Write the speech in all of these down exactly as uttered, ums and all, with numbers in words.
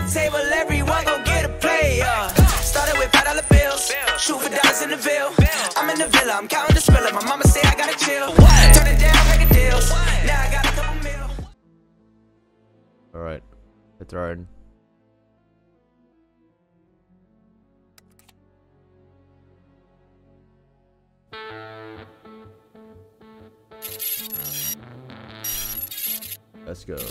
the table, everyone gon' get a play. Uh. Started with five dollar bills, shoot for dollars in the Ville. I'm in the villa, I'm counting the skrilla. My mama say I gotta chill. Turn it down, make a deals. Now I got a couple mil. Alright, it's alright. Let's go.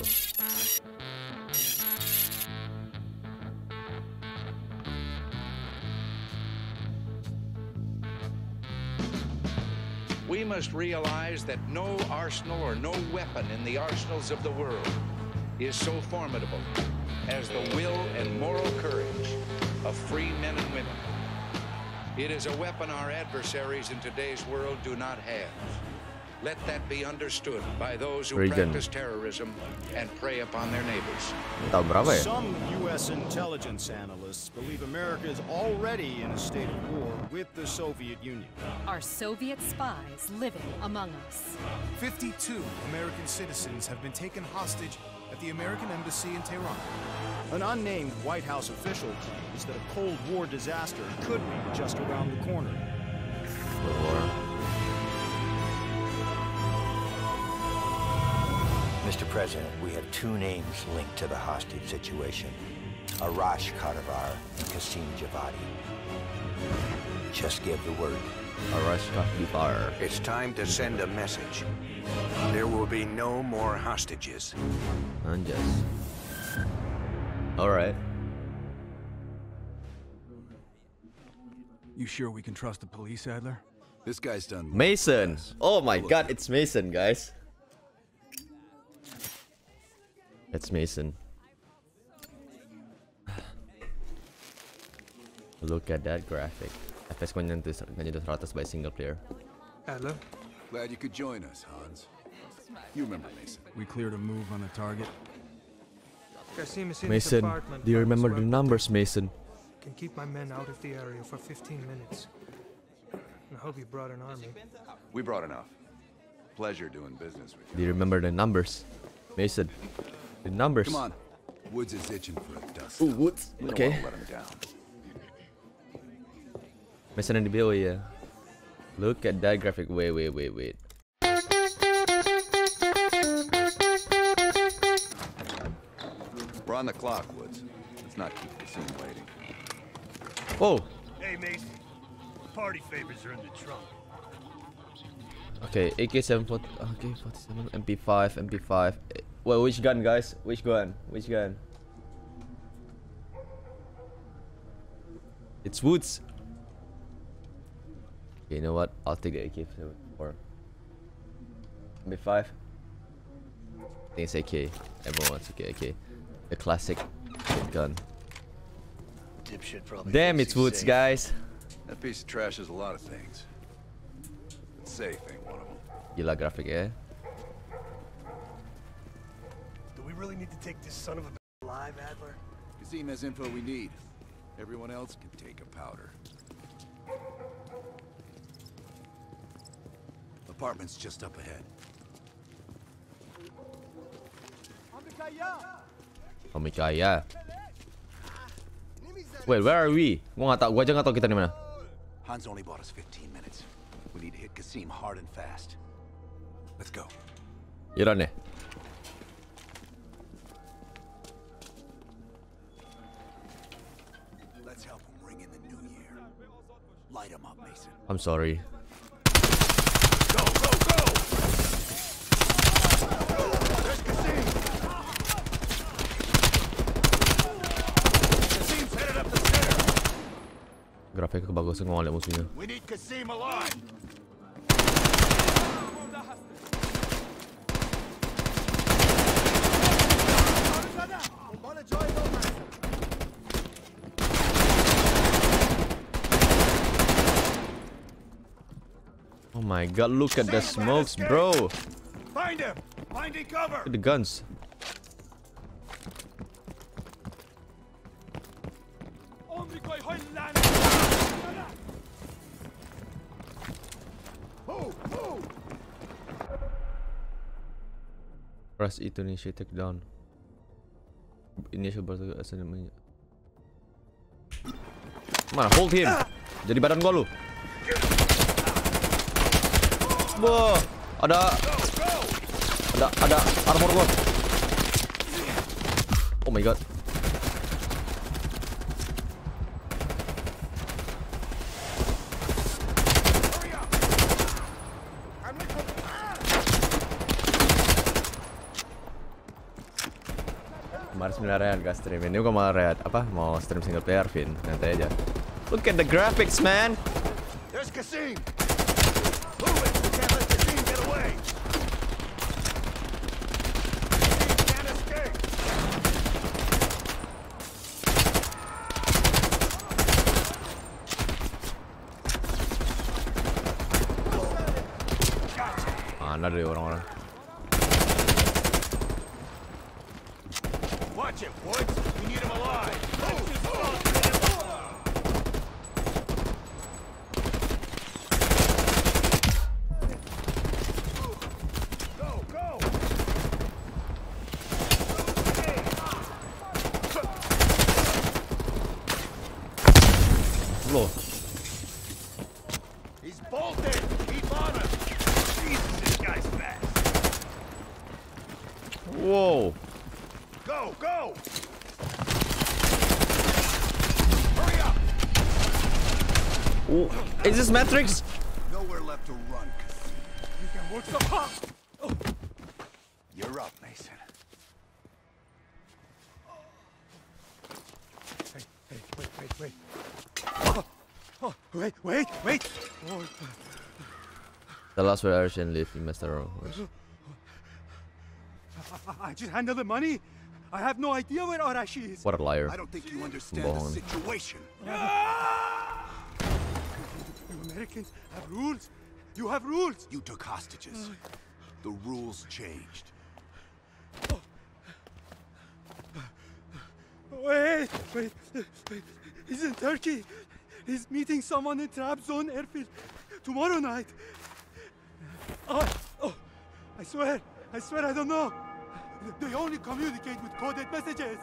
We must realize that no arsenal or no weapon in the arsenals of the world is so formidable as the will and moral courage of free men and women. It is a weapon our adversaries in today's world do not have. Let that be understood by those who Reagan. practice terrorism and prey upon their neighbors. Tahun berapa ya? Some U S intelligence analysts believe America is already in a state of war with the Soviet Union. Are Soviet spies living among us? fifty-two American citizens have been taken hostage at the American embassy in Tehran. An unnamed White House official claims that a Cold War disaster could be just around the corner. Mister President, we have two names linked to the hostage situation. Arash Kadivar and Qasim Javadi. Just give the word. Arash Kadivar. It's time to send a message. There will be no more hostages. Anjas. Alright. You sure we can trust the police, Adler? This guy's done. Mason. Oh my god, it's Mason, guys. It's Mason. Look at that graphic. F P S ko nyanto seratus by single player. Adler? Glad you could join us, Hans. You remember Mason. We cleared a move on the target. Mason, do you remember the numbers, Mason? Can keep my men out of the area for fifteen minutes. I hope you brought an army. We brought enough. Pleasure doing business with you. Do you remember the numbers, Mason? The numbers. Come on. Woods is itching for a dust. Ooh, Woods. We don't Okay. wanna let him down. Mason and the bill, yeah. Look at that graphic. Wait, wait, wait, wait. We're on the clock, Woods. Let's not keep the scene waiting. Whoa. Hey, Mason. Party favors are in the trunk. Okay, A K seven forty. Okay, forty-seven. M P five. M P five. Well, which gun, guys? Which gun? Which gun? It's Woods. Okay, you know what? I'll take the A K seven or M P five. I think it's A K. Everyone wants A K. A K. The classic gun. Damn, it's Woods, safe. guys. That piece of trash is a lot of things. But safe ain't one of them. Gila graphic, eh? Do we really need to take this son of a bitch alive, Adler? Qasim has info we need. Everyone else can take a powder. Apartment's just up ahead. Omikaya. Wait, where are we? Gua nggak tahu, gua aja nggak tahu kita di mana. Hans only bought us fifteen minutes. We need to hit Qasim hard and fast. Let's go. Yaudah deh. Let's help him ring in the new year. Light him up, Mason. I'm sorry. Go, go, go! There's Qasim! Qasim's headed up the stairs! Grafiknya kebagusan gua ngeliat musuhnya. We need Qasim alive! Oh my god, look at the smokes, bro. Find him! Finding cover! Look at the guns. Press E to initiate takedown. initial barter asal namanya. Mana hold him. Jadi badan gua lu. Wah, ada ada ada armor gua. Oh my god. Kemarin sembilan rehat gak stream. Ini gua mau rehat apa? Mau stream single player, Vin. Nanti aja. Look at the graphics, man. There's Kassim. Move it. We can't let Kassim get away. Kassim can't escape. Mana deh orang-orang. Watch it, Woods. We need him alive. Go, go. Loh. He's bolted. Keep on him. Jesus, this guy's fast. Wow. Go, go! Hurry up! Oh, is this Matrix? Nowhere left to run, Kassim. You can work so hard. Oh. You're up, Mason. Hey, hey, wait, wait, wait. Oh, oh, wait, wait, wait! Oh. The last where Arshan lived in Master. I just handled the money. I have no idea where Arashi is. What a liar. I don't think you understand Bohong. the situation. You Americans have rules. You have rules. You took hostages. The rules changed. Wait, wait, wait. He's in Turkey. He's meeting someone in Trabzon airfield tomorrow night. Oh, oh, I swear, I swear I don't know. They only communicate with coded messages.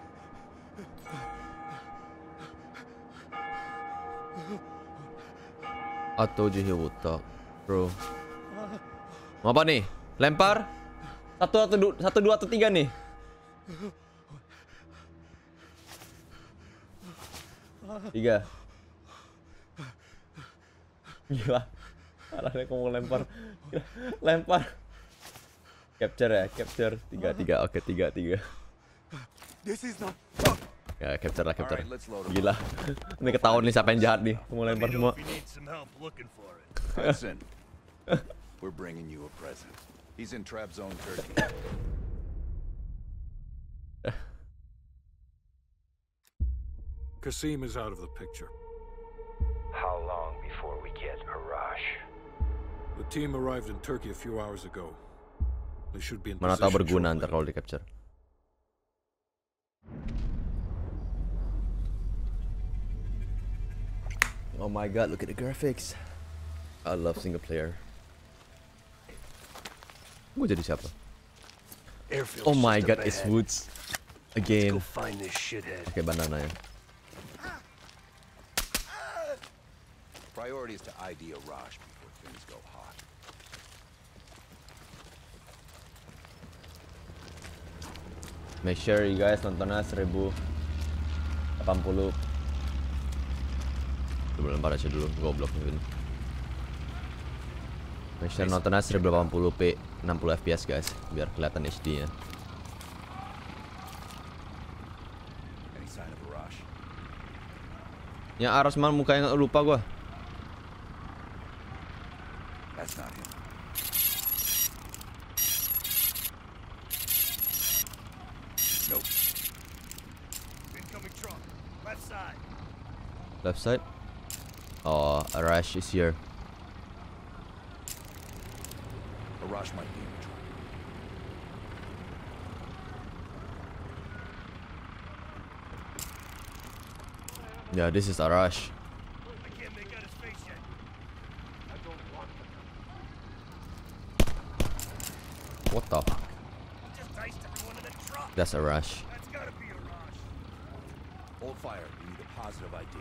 I told you he would talk, bro. Mau apa nih? Lempar? Satu atau dua, satu dua atau tiga nih? Tiga. Gila. Arahnya kamu lempar. Gila. Lempar. Capture ya, capture. Tiga, tiga. Oke, tiga, tiga. This is not. Ya, capture lah, capture. Gila. Ini ketahuan nih siapa yang jahat nih. Mau lempar semua. Hudson, we're bringing you a present. He's in Trabzon, Turkey. Kassim is out of the picture. How long before we get Arash? The team arrived in Turkey a few hours ago. They should be in Mana tahu position berguna shortly. ntar kalau di capture. Oh my god, look at the graphics. I love single player. Gue jadi siapa? Oh my god, it's Woods again. Oke, okay, banana ya. Priority is to I D Arash before things go hot. Make sure you guys nontonnya seribu delapan puluh. Coba lempar aja dulu, goblok mungkin. Make sure nontonnya seribu delapan puluh p, enam puluh F P S guys, biar kelihatan H D-nya. Any sign of Arash? Yang Aras man mukanya lupa gua. That's not him. Nope. Incoming truck. Left side. Left side. Oh, Arash is here. Arash might be in the truck. Yeah, this is Arash. I can't make out his face yet. I don't want him. What the fuck? Just diced everyone in the truck. That's Arash. That's gotta be Arash. Hold fire. We need a positive I D.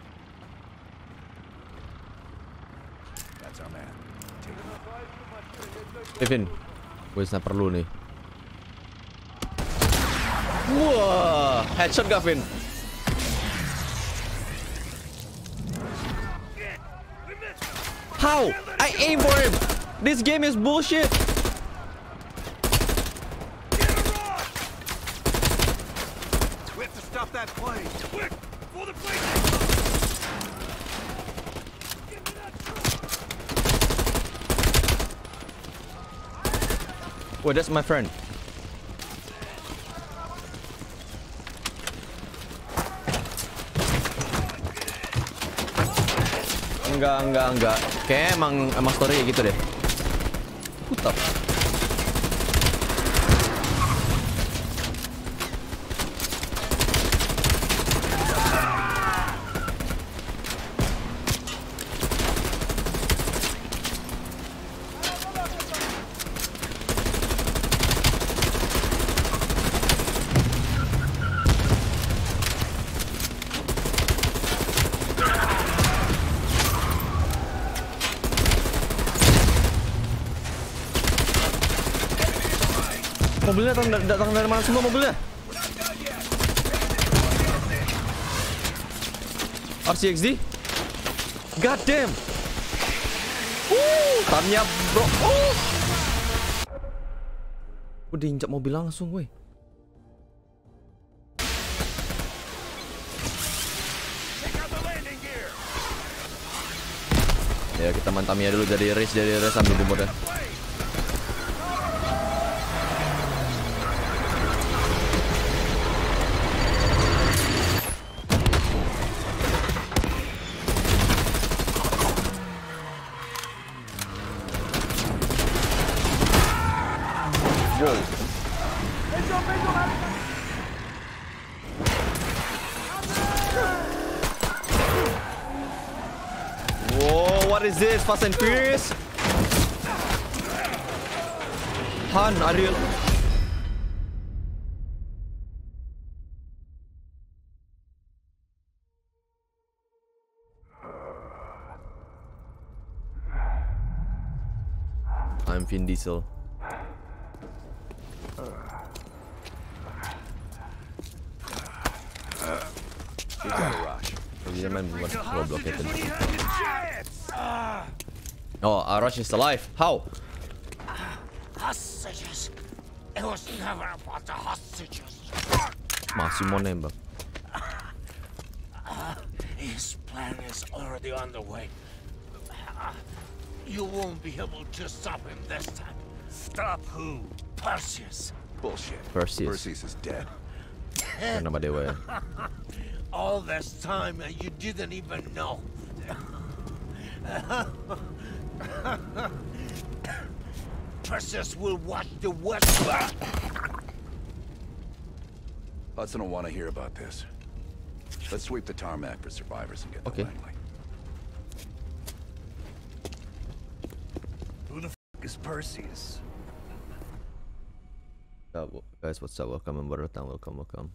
That's our man. Take him out. Kevin, gue sniper perlu nih. Wah, headshot Gavin. How? I aim for him. This game is bullshit. We have to stop that plane. Quick, for the plane. Wait, that's my friend. Enggak, enggak, enggak. Kayaknya emang emang story kayak gitu deh. Putar. Mobilnya datang, datang dari mana semua mobilnya? R C X D? God damn! Uh, tanya bro. Uh. Udah injak mobil langsung, weh. Ya kita mantamnya dulu dari race dari race ambil bombornya. What is this? Fast and Furious? Han, are you? I'm Vin Diesel. We got a rush. Dia main buat goblok itu. Oh, Arash is alive. How? Hostages. It was never about the hostages. Masih mau nembak. His plan is already underway. You won't be able to stop him this time. Stop who? Perseus. Bullshit. Perseus. Perseus is dead. Nama dewa ya. All this time and you didn't even know. Perseus will watch the West. Hudson will want to hear about this. Let's sweep the tarmac for survivors and get okay. the Langley. Who the f is Perseus? Uh, guys, what's up? Welcome and welcome, welcome, welcome.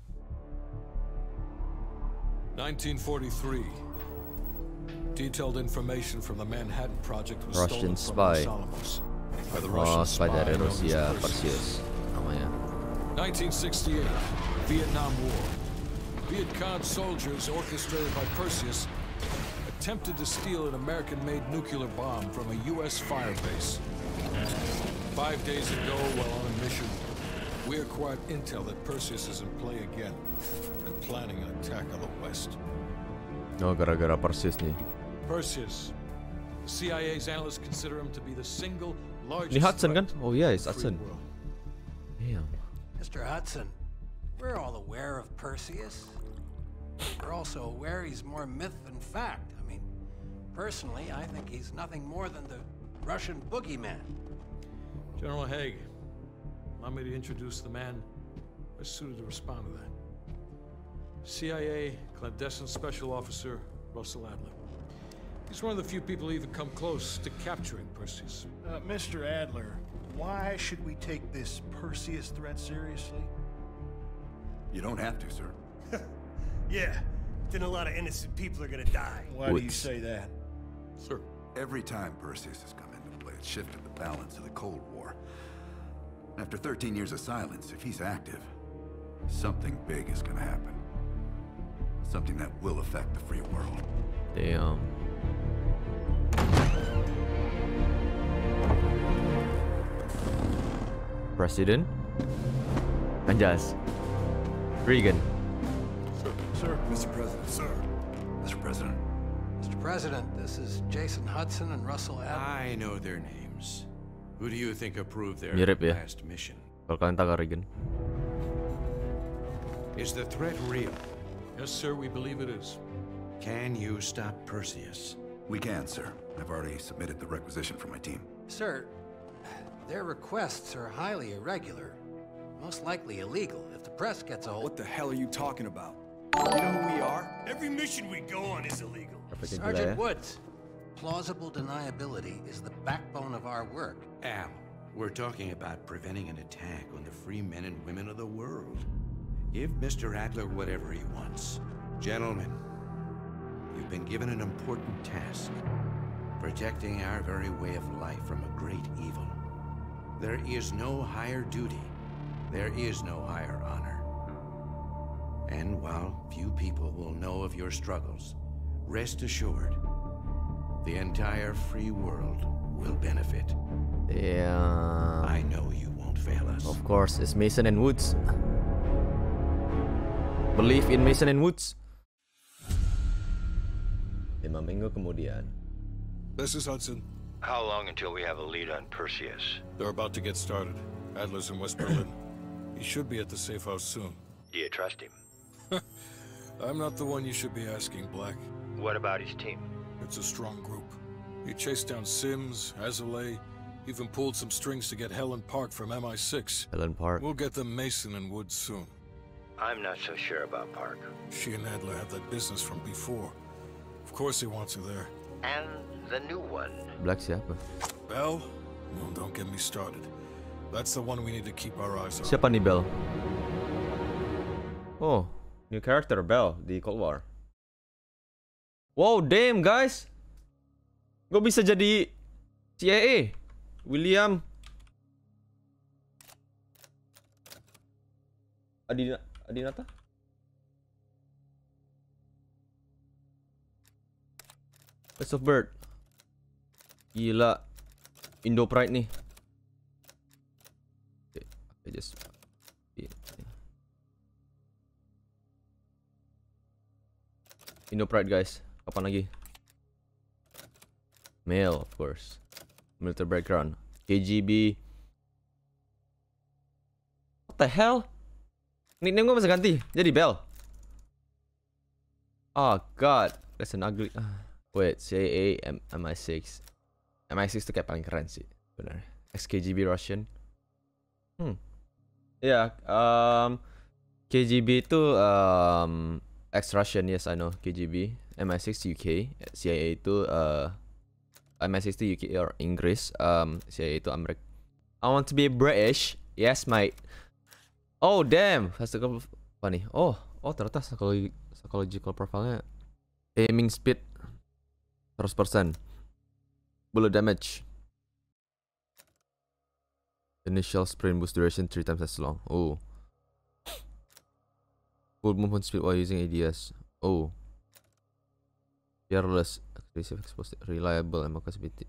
nineteen forty-three. Detailed information from the Manhattan Project was Russian stolen spy. from Los Alamos by the Oh, Russian spy spy dari known as Rusia, Perseus. Perseus namanya. nineteen sixty-eight, Vietnam War. Viet Cong soldiers orchestrated by Perseus attempted to steal an American-made nuclear bomb from a U S fire base. Five days ago, while on a mission, we acquired intel that Perseus is in play again and planning an attack on the West. Oh, gara-gara Perseus nih. Perseus. C I A's analysts consider him to be the single largest. Ini Hudson kan? Oh yeah, it's Hudson. Damn. Mister Hudson, we're all aware of Perseus. We're also aware he's more myth than fact. I mean, personally, I think he's nothing more than the Russian boogeyman. General Haig, allow me to introduce the man best suited to respond to that. C I A clandestine special officer Russell Adler. He's one of the few people who even come close to capturing Perseus. Uh, Mister Adler, why should we take this Perseus threat seriously? You don't have to, sir. Yeah, then a lot of innocent people are gonna die. Why do you say that? Sir. Every time Perseus has come into play, it shifted the balance of the Cold War. After thirteen years of silence, if he's active, something big is gonna happen. Something that will affect the free world. Damn. President? Anjas. Reagan. Sir, sir, Mister President, sir. Mister President. Mister President, this is Jason Hudson and Russell Adler. I know their names. Who do you think approved their Mirip ya. last mission? Kalau kalian tahu Reagan. Is the threat real? Yes, sir, we believe it is. Can you stop Perseus? We can, sir. I've already submitted the requisition for my team. Sir, their requests are highly irregular. Most likely illegal if the press gets a hold. What the hell are you talking about? You know who we are? Every mission we go on is illegal. Sergeant Woods, plausible deniability is the backbone of our work. Al, we're talking about preventing an attack on the free men and women of the world. Give Mister Adler whatever he wants. Gentlemen, you've been given an important task. Protecting our very way of life from a great evil. There is no higher duty. There is no higher honor. And while few people will know of your struggles, rest assured, the entire free world will benefit. Yeah. I know you won't fail us. Of course, it's Mason and Woods. Believe in Mason and Woods. Lima minggu kemudian. This is Hudson. How long until we have a lead on Perseus? They're about to get started. Adler's in West Berlin. He should be at the safe house soon. Do you trust him? I'm not the one you should be asking, Black. What about his team? It's a strong group. He chased down Sims, Azalea, even pulled some strings to get Helen Park from M I six. Helen Park. We'll get them Mason and Woods soon. I'm not so sure about Park. She and Adler have that business from before. Of course he wants her there. And the new one. Black siapa? Bell? Well, don't get me started. That's the one we need to keep our eyes on. Siapa nih Bell? Oh, new character Bell di Cold War. Wow, damn guys. Gue bisa jadi C I A. William Adina Adinata? Best of Bird. Gila. Indo Pride nih. Okay, I just Indo Pride guys. Kapan lagi? Male of course. Military background. K G B. What the hell? Nickname gue bisa ganti. Jadi Bell. Oh god. That's an ugly. Wait, C I A, M I six. M I six tuh kayak paling keren sih. Benar. X K G B Russian. Hmm. Ya, yeah, um, K G B itu um, ex-Russian, yes I know. K G B. M I six U K. C I A itu uh, M I six itu U K or Inggris. Um, C I A itu Amerika. I want to be British. Yes, mate. Oh damn. Physical apa nih? Oh, oh ternyata psychological, psychological profile-nya aiming speed seratus persen. Bullet damage. Initial sprint boost duration three times as long. Oh. Full movement speed while using A D S. Oh. Fearless, aggressive, explosive, reliable, ammo capacity.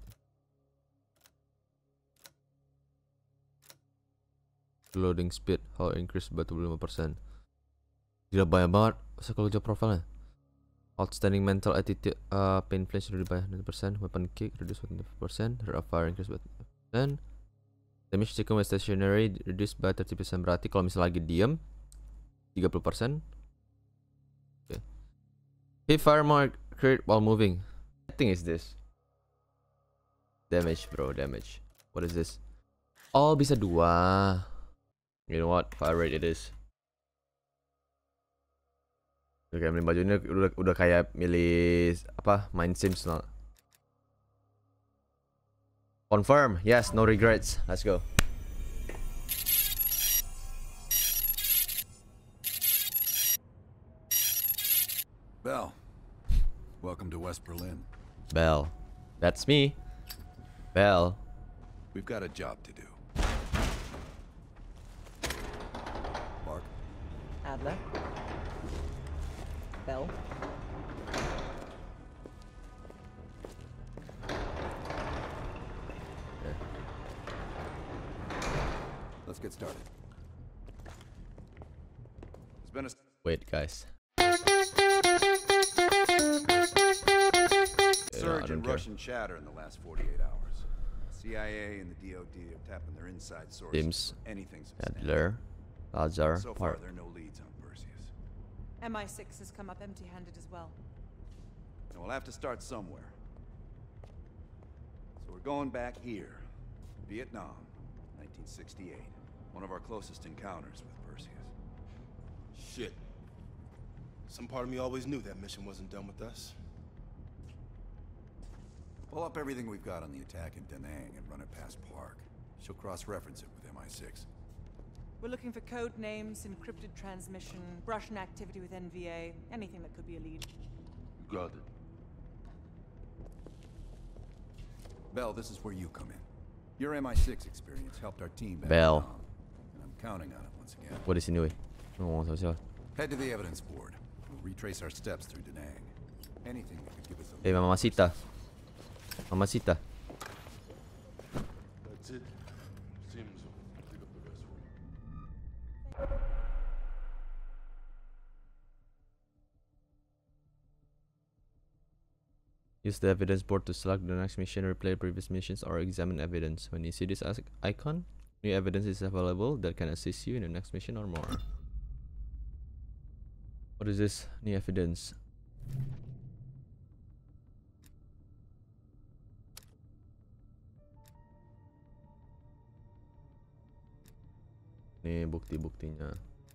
Loading speed, how increased by dua puluh lima persen. Gila banyak banget psychological profile-nya. Outstanding mental attitude, uh, pain flash reduced by ninety percent, weapon kick reduced by twenty-five percent, rate of fire increased by twenty percent. Damage taken when stationary reduced by thirty percent. Berarti kalau misalnya lagi diem tiga puluh persen. Okay. Hit fire mark crit while moving. I think is this. Damage bro, damage. What is this? Oh bisa dua. You know what? Fire rate it is. Oke, milih baju ini udah udah kayak milih apa? Main Sims no. Confirm. Yes, no regrets. Let's go. Bell, welcome to West Berlin. Bell. That's me. Bell. We've got a job to do. Mark. Adler. Bell. Let's get started. It's been a... Wait, guys. Surge in Russian chatter in the last forty-eight hours. C I A and the D O D are tapping their inside sources Dims. for anything Adler. Lazar. So far, Park. there are no leads on Perseus. M I six has come up empty-handed as well. And we'll have to start somewhere. So we're going back here. Vietnam, nineteen sixty-eight. One of our closest encounters with Perseus. Shit. Some part of me always knew that mission wasn't done with us. Pull up everything we've got on the attack in Da Nang and run it past Park. She'll cross-reference it with M I six. We're looking for code names, encrypted transmission, Russian activity with N V A, anything that could be a lead. Got it. Bell, this is where you come in. Your M I six experience helped our team back Bell. in Vietnam, and I'm counting on it once again. What is anyway? Oh, so so. Head to the evidence board. We'll retrace our steps through Da Nang. Anything that could give us a Hey, mamacita. Mamacita. That's it. Seems we'll pick up the rest for you. Use the evidence board to select the next mission, replay previous missions, or examine evidence. When you see this icon, new evidence is available that can assist you in the next mission or more. What is this? New evidence. Ini bukti-buktinya.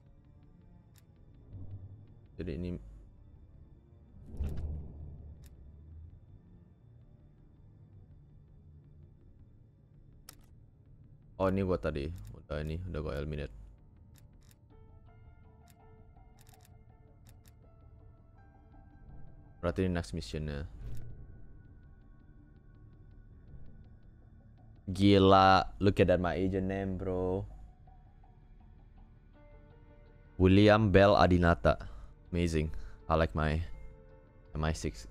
Jadi ini oh, ini buat tadi. Udah ini, udah gua eliminate. Berarti ini next missionnya. Gila, look at that my agent name, bro. William Bell Adinata. Amazing. I like my M I six.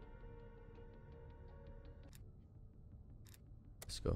Let's go.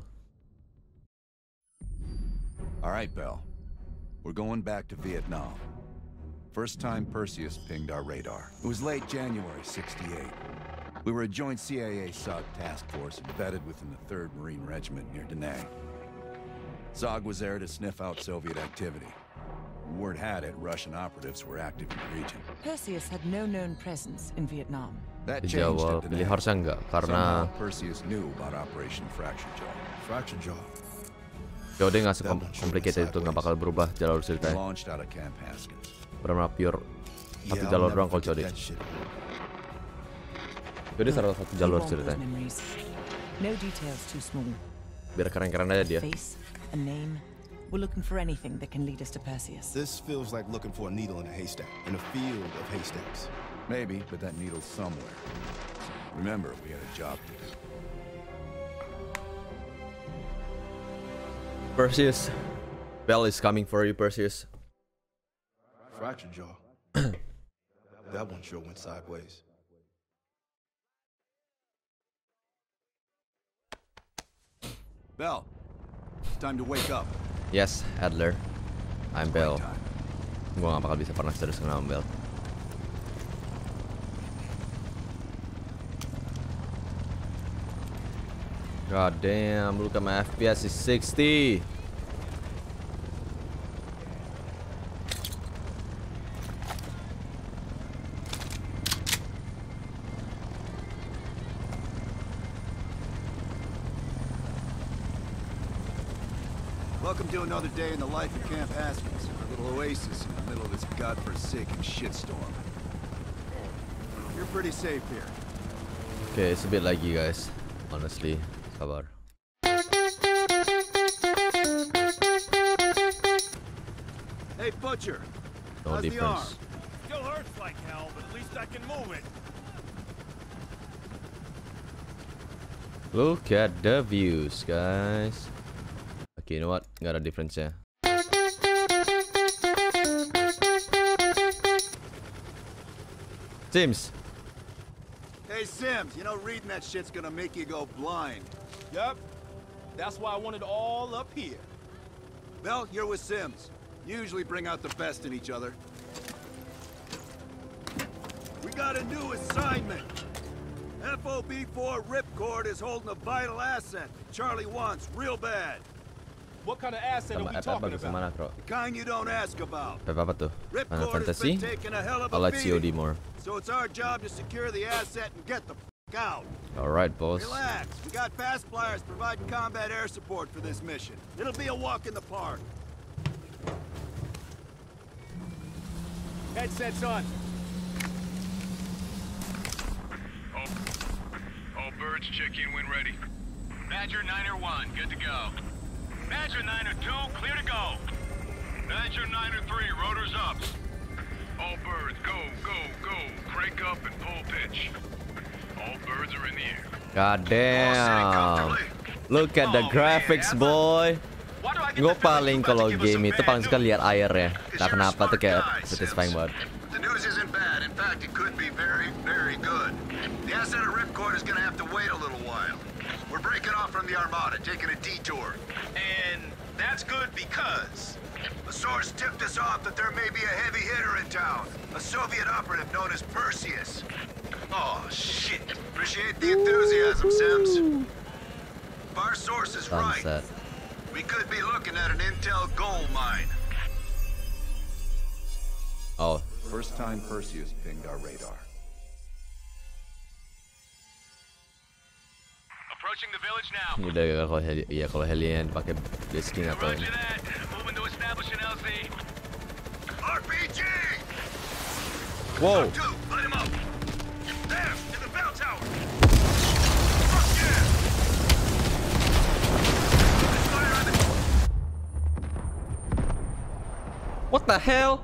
All right, Bell. We're going back to Vietnam. First time Perseus pinged our radar. It was late January sixty-eight. We were a joint C I A S O G task force embedded within the third Marine Regiment near Da Nang. S O G was there to sniff out Soviet activity. Word had it, Russian operatives were active in the region. Perseus had no known presence in Vietnam. That changed Dijawab, at Da pilih Nang. harusnya enggak karena Somehow Perseus knew about Operation Fracture Jaw. Fracture Jaw. jauh dia nggak complicated itu, nggak bakal berubah jalur ceritanya. Launched out of Camp Haskins. Benar-benar pure satu Yeah, jalur I'll doang never kalau forget Cody. that shit. Jadi salah satu jalur We want those ceritanya. memories. No details too small. Biar keren-keren aja dia. Face, a name. We're looking for anything that can lead us to Perseus. This feels like looking for a needle in a haystack, in a field of haystacks. Maybe, but that needle's somewhere. Remember, we had a job to do. Perseus. Bell is coming for you, Perseus. Fracture Jaw. That one sure went sideways. Bell, it's time to wake up. Yes, Adler. I'm Bell. Gua gak bakal bisa pernah terus kenal Bell. God damn, look at my F P S is sixty. Welcome to another day in the life of Camp Haskins, a little oasis in the middle of this godforsaken shitstorm. You're pretty safe here. Okay, it's a bit laggy, guys. Honestly, sabar. Hey, Butcher. No how's the arm? difference. Still hurts like hell, but at least I can move it. Look at the views, guys. Okay, you know what? Got a difference here. Sims. Hey, Sims, you know reading that shit's gonna make you go blind. Yup. That's why I want it all up here. Well, you're with Sims. You usually bring out the best in each other. We got a new assignment. F O B four Ripcord is holding a vital asset Charlie wants real bad. What kind of asset are we talking about? The kind you don't ask about. Apa tuh? Final Ripcord has Fantasy? been taking a hell of I a like C O D beating. more. So it's our job to secure the asset and get the f out. Alright, boss. Relax. We got fast flyers providing combat air support for this mission. It'll be a walk in the park. Headsets on. All, all birds check in when ready. Badger Niner one, good to go. Badger Niner two, clear to go. Badger Niner three, rotors up. All birds, go, go, go. Crank up and pull pitch. All birds are in the air. God damn. Look at the graphics, boy. Gue paling kalau game itu paling suka lihat airnya. Nah, kenapa tuh kayak satisfying banget. The news isn't bad. In fact, it could be very, very good. The asset of Ripcord is going to have to wait a little while. We're breaking off from the Armada, taking a detour. And that's good because a source tipped us off that there may be a heavy hitter in town. A Soviet operative known as Perseus. Oh, shit. Appreciate the enthusiasm, Sims. If our source is right, we could be looking at an intel gold mine. Oh. First time Perseus pinged our radar. Approaching the village now. Ini udah kalau heli, ya kalau helian pakai blisking atau ini. Moving to establish an L Z. R P G! Whoa. Two, light him up. There, in the bell tower. What the hell?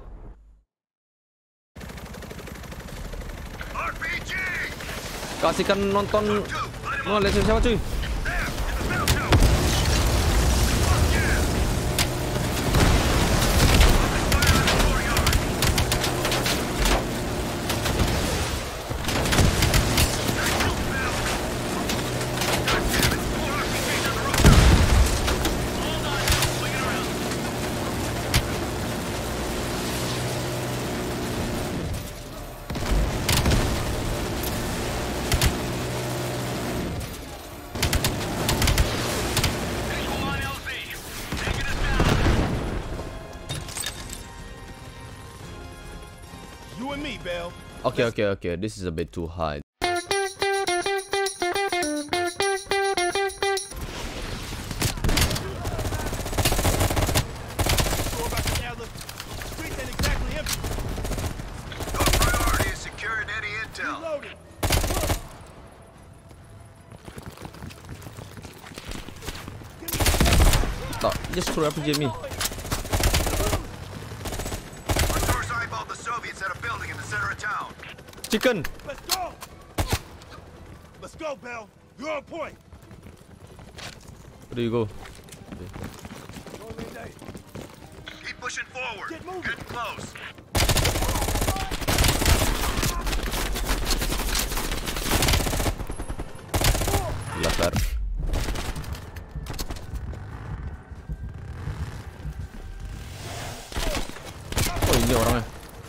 R P G! Kasihkan nonton. Oh, lihat siapa cuy? Okay, okay, okay. This is a bit too high. Stop. Just throw R P G at me. Chicken. Let's go. Let's go, Bell. You're on point. Where do you go? Keep pushing forward. Get moving. Get close. Latar. Oh, ini orangnya.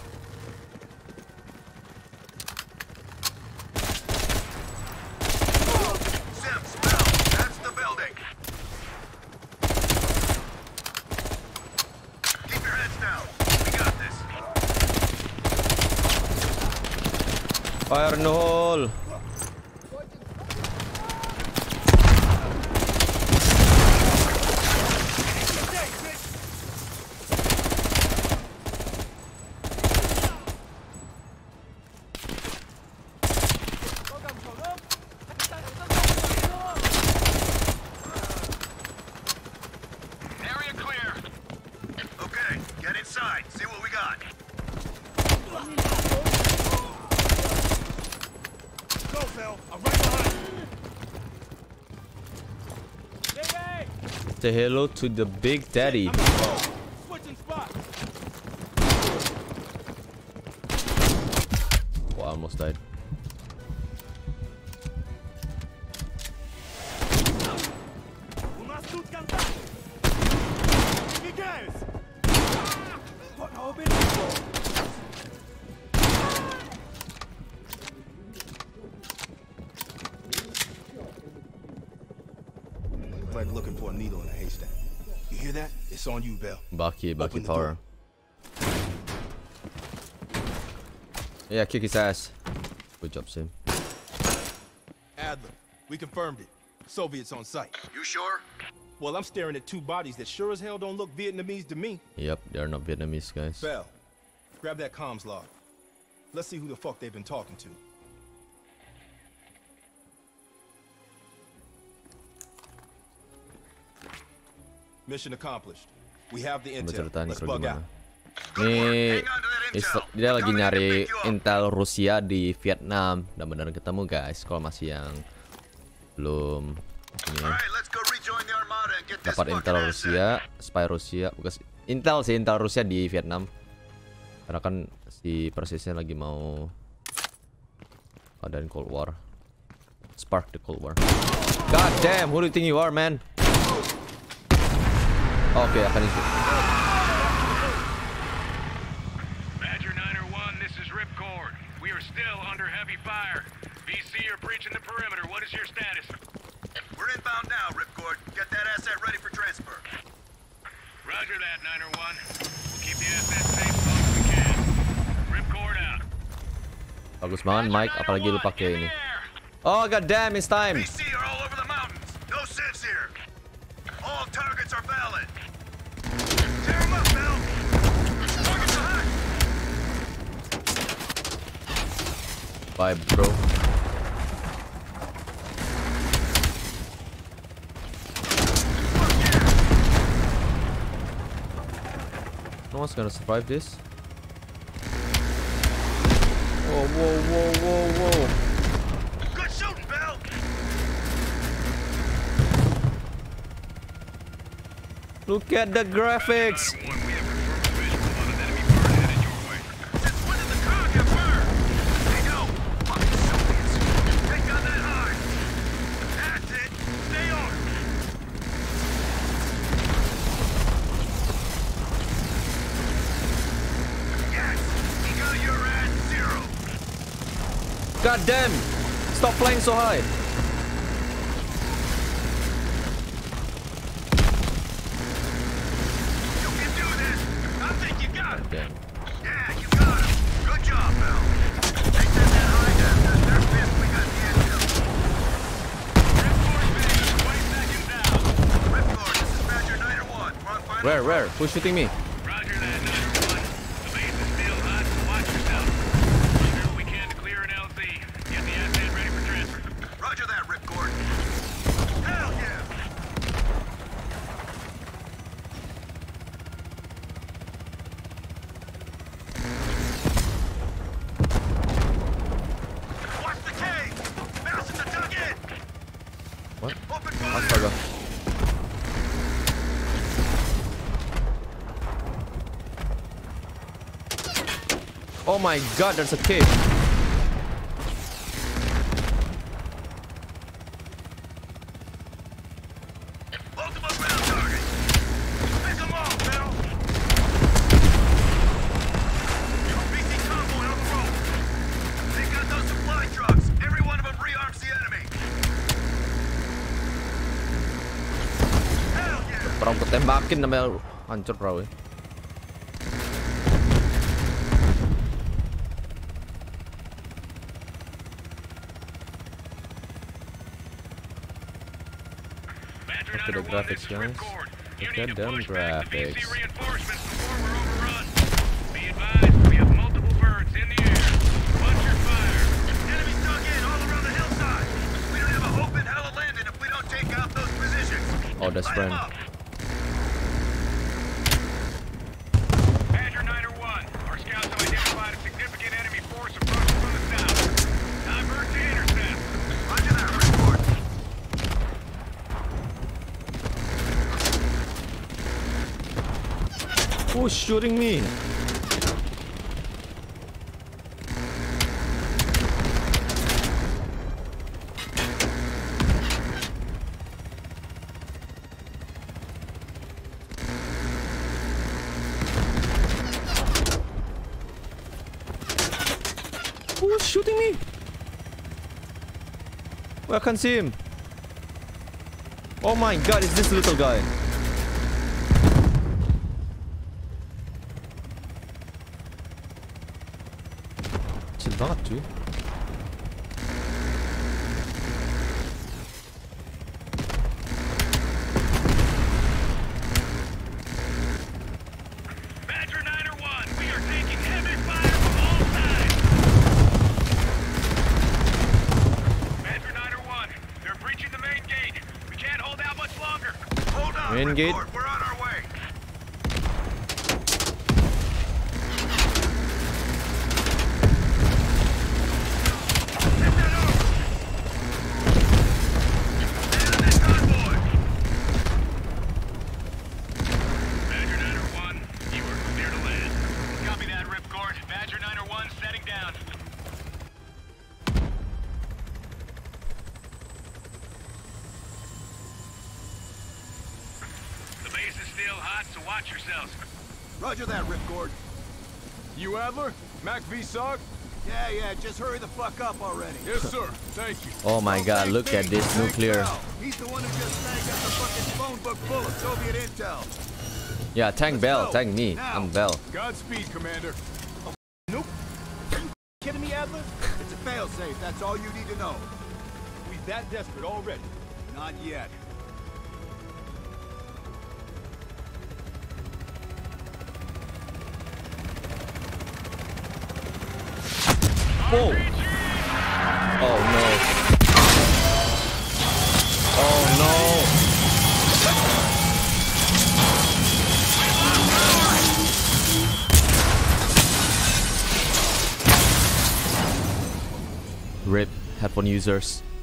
Fire in the hole. Area clear. Okay, get inside. See what we got. Say hello to the Big Daddy. Oh, I almost died. Like looking for a needle in a haystack. You hear that? It's on you, Bell. Bucky, Bucky Open the power. Yeah, kick his ass. Good job, Sim. Adler, we confirmed it. Soviets on site. You sure? Well, I'm staring at two bodies that sure as hell don't look Vietnamese to me. Yep, they're not Vietnamese, guys. Bell, grab that comms log. Let's see who the fuck they've been talking to. Mission accomplished. We have the intel. Let's bug out. Nih, dia lagi nyari intel Rusia di Vietnam. Mudah-mudahan ketemu, guys. Kalau masih yang belum ini ya. Dapat intel Rusia, spy Rusia, bukan intel sih, intel Rusia di Vietnam. Karena kan si persisnya lagi mau adain Cold War. Spark the Cold War. God damn, who do you think you are, man? Oke, okay, akan itu. Badger nine oh one, this is Ripcord. We are still under heavy fire. V C are breaching the perimeter. What is your status? We're inbound now, Ripcord. Get that asset ready for transfer. Roger that, nine oh one. We'll keep the asset safe as long as we can. Ripcord out. Bagus banget, Mike. Apalagi lu pakai ini. Oh, god damn, it's time. V C are all over the mountains. No sieves here. All targets are valid. Tear them up, Bill. Targets are hot. Bye, bro. No one's gonna survive this. Whoa, whoa, whoa, whoa, whoa. Good shooting, Bill. Look at the graphics. God damn! Stop flying so high. You can do this. I think you got it. Damn. Yeah, you got it. Good job, Bill. They said that high after their fifth. We got the intel. Ripcord video, twenty seconds down. Ripcord, this is Badger nine oh one. We're on final. Where, where? Who's shooting me? Roger that, nine oh one. The base is still hot, so watch yourself. We'll do what we can to clear an L Z. Get the asset ready for transfer. Roger that, Ripcord. Hell yeah! Watch the cage! Mountains are dug in! What? Open fire! Astaga. Oh my god, there's a cave. Multiple ground targets! Pick them off, Bill! B C convoy on the road! They got those supply trucks! Every one of them rearms the enemy! Hell yeah! Perahu ketembakin namanya hancur perahu. Look at the graphics, guys. Look at them graphics. Reinforcements before we're overrun. Be advised, we have multiple birds in the air. Watch your fire. Enemies dug in all around the hillside! We don't have a hope in hell of landing if we don't take out those positions! Oh, that's Light 'em friend. up. Badger nine oh one, our scouts have identified a significant enemy force approaching from the south. Divert to intercept. Roger that, Ripcord. Who's shooting me? Who's shooting me? Well, I can't see him. Oh my god, it's this little guy. Chill banget cuy. Badger nine oh one, we are taking heavy fire from all sides. Badger nine oh one, they're breaching the main gate. We can't hold out much longer. Hold on, Main gate. Ripcord, we're on our way. Badger nine oh one, you are clear to land. Copy that, Ripcord. Badger nine oh one setting down. The base is still hot, so watch yourselves. Roger that, Ripcord. You Adler? Mac V SOG? Yeah, yeah, just hurry the fuck up already. Yes, sir. Thank you. Oh my god, look at this nuclear. He's the one who just snagged up the fucking phone book full of Soviet intel. Yeah, thank Bell, thank me. Now. I'm Bell. Godspeed, Commander. Nope. Are you kidding me, Adler? It's a failsafe, that's all you need to know. We that desperate already? Not yet. Whoa. Oh no. Oh no. Rip headphone users.